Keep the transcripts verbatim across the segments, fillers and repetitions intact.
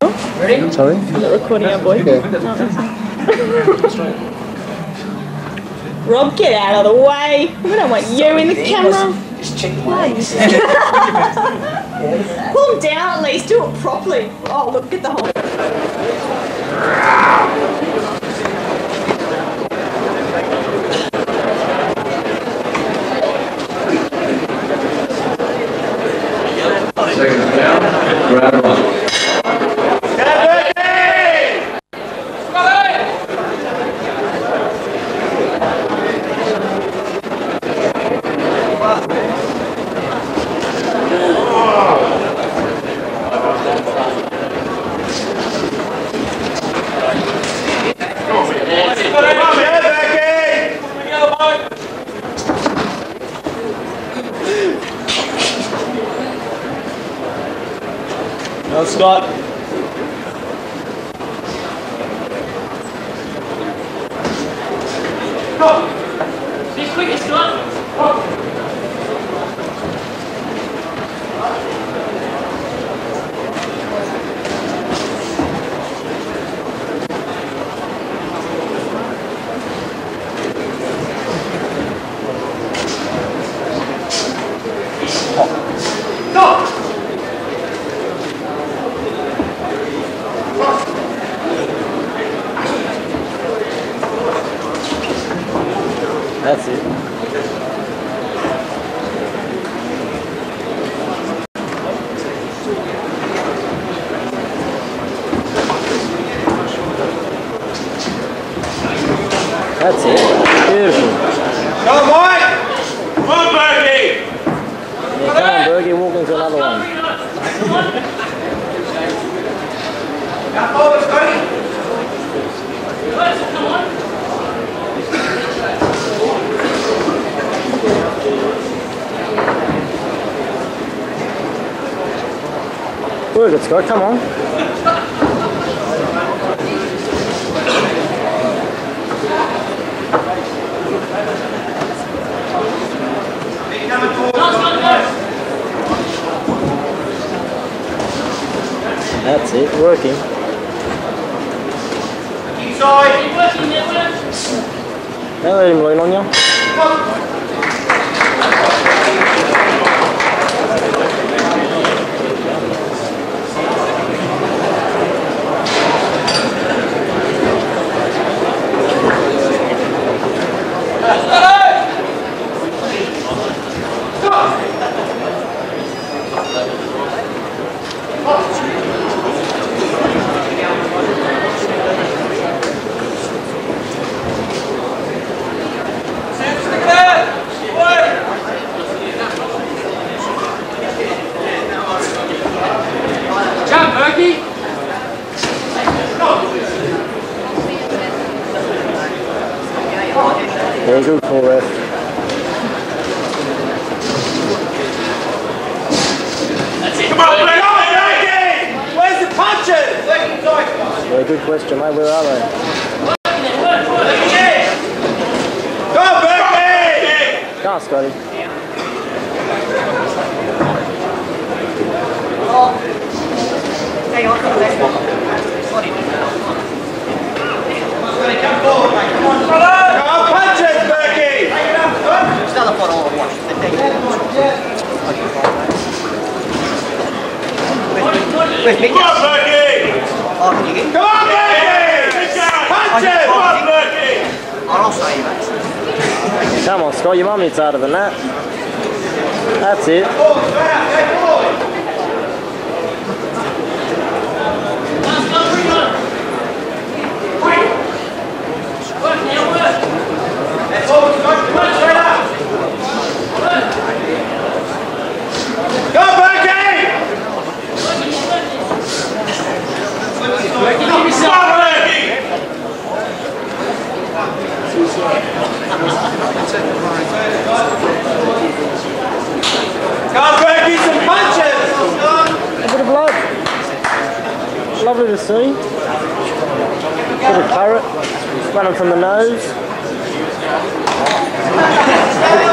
Ready? Sorry? I'm not recording our boy. Okay. Rob, get out of the way. We don't want you in the camera. Just check the legs. Pull them down at least. Do it properly. Oh, look, get the whole... Second down, grab one. No, Scott. Go! Be quick, Scott! Go! That's it. That's it. Beautiful. Come on, Mike! Come on, Bergie! Yeah, come on, Bergie, walk into another one. Now forward, Scotty! Come on! Good, let's go, come on. That's it, working. Inside! Keep working, network! Now let him lean on you. Jump, Berkey! Yeah, good call, ref. That's it. Come on, Bergie! Where's the punches? Yeah, good question, mate. Where are they? Go, Bergie! Come on, Scotty. Hang on, come Come forward, mate. Come on, brother! Come on, punches, Bergie! It's another pot all at once. Where's Mick? Come on, Bergie! Oh, can you get? Come on, Bergie! Punches! Come on, Bergie! I'll say you, mate. Come on, Scott, your mum needs harder than that. That's it. Forward, straight out, go forward! Work now, work! Let's forward, Scott. Come on, straight up! Go, Bergie! Berkey, give yourself Come on, Bergie! Come on, Bergie, some punches! A bit of blood. Lovely to see. Bit of carrot running from the nose.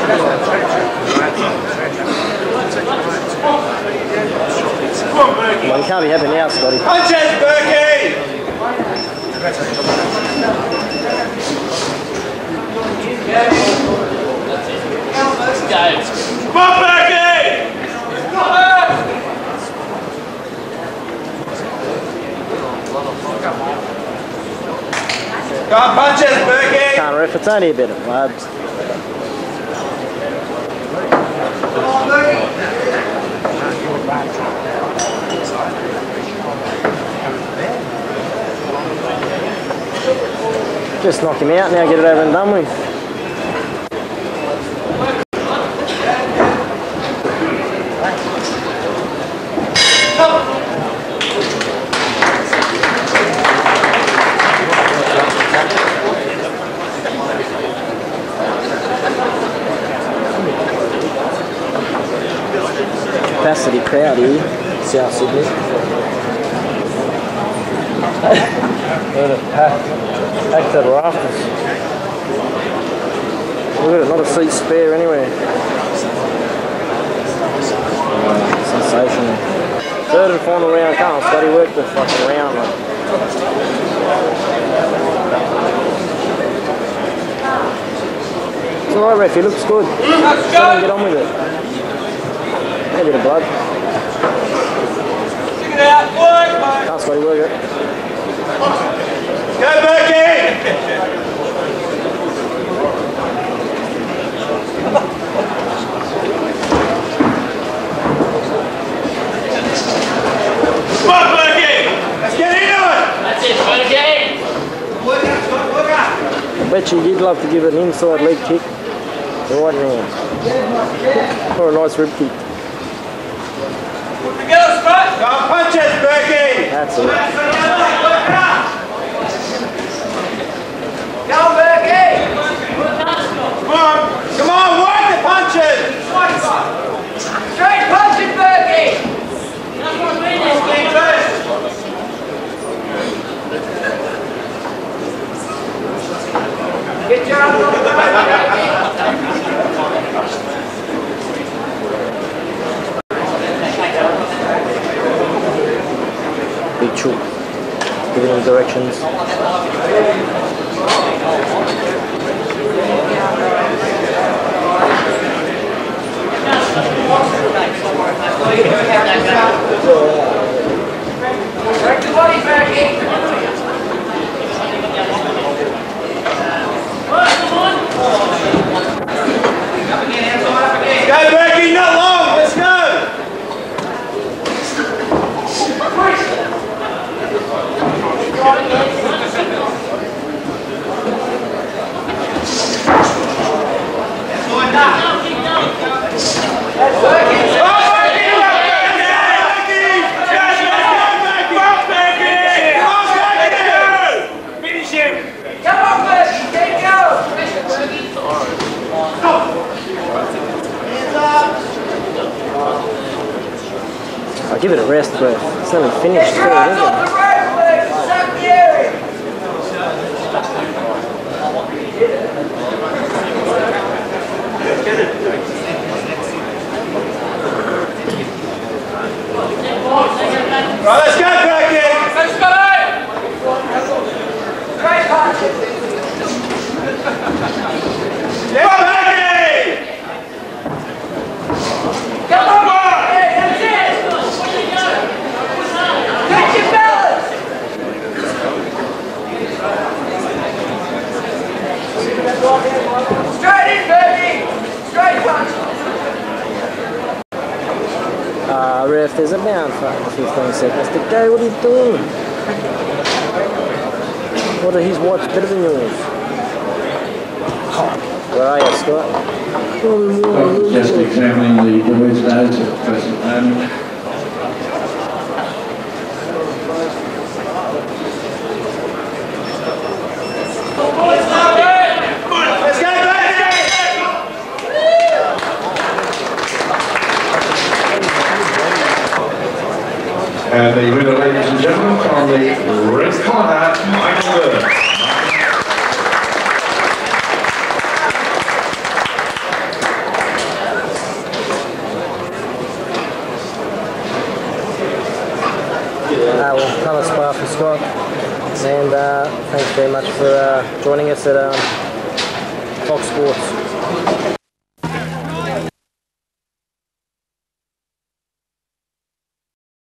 Come on, Bergie. on, you can't be happy now, Scotty. Punches, Berkey! Come on, Berkey! Go on, punches, Berkey! Can't ref, it's only a bit of labs. Just knock him out now, get it over and done with. Capacity crowd here, South Sydney. Look at it, packed, packed to the rafters. Look at it, not a seat spare anywhere. Sensational. Third and final round, come on, Scotty, work the fucking round. Like. It's alright, ref, he looks good. Let's go! Get on with it. A bit of blood. Stick it out, work, mate! Can't Scotty, work it. Go, Berkey! Come on, Berkey! Let's get into it! That's it, Berkey! Work out, Scott, work out! I bet you you'd love to give it an inside leg kick. Right now. Or a nice rib kick. Together, Scott! Go on, punches, Berkey! That's it. Go, Berkey! Come on! Come on, work the punches! Straight punching, Berkey! Get your arms on the ground, Big chook. Giving him directions. Break the body, Berkey! Go, Berkey, not long, let's go! I'll give it a rest, but it's not even finished still, is it? Right, let's go, Berkey! Let's go! Great punch! Come on, Berkey! Come on! Hey, that's it! Catch your balance! Straight in, Berkey! Straight punch! Uh, ref, there's about fifteen seconds to go. What are you doing? What are his watch better than yours? Where are you, Scott? I'm just examining the boys' notes at the present moment. Let's go, Berkey! And the winner, ladies and gentlemen, from the red corner, Michael Burke. Uh, well, another spar for Scott, and uh, thanks very much for uh, joining us at um, Fox Sports.